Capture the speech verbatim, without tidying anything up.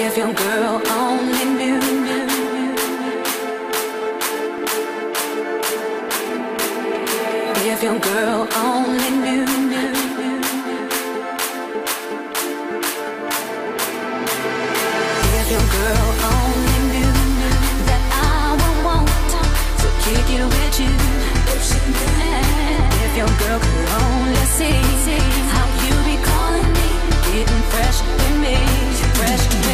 If your girl only knew. If your girl only knew. If your girl only knew that I would want to kick it with you. If your girl could only see how you be calling me, getting fresh with me, fresh with me.